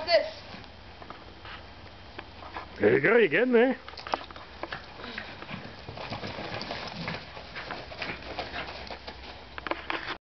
Watch this. There you go, you're getting there.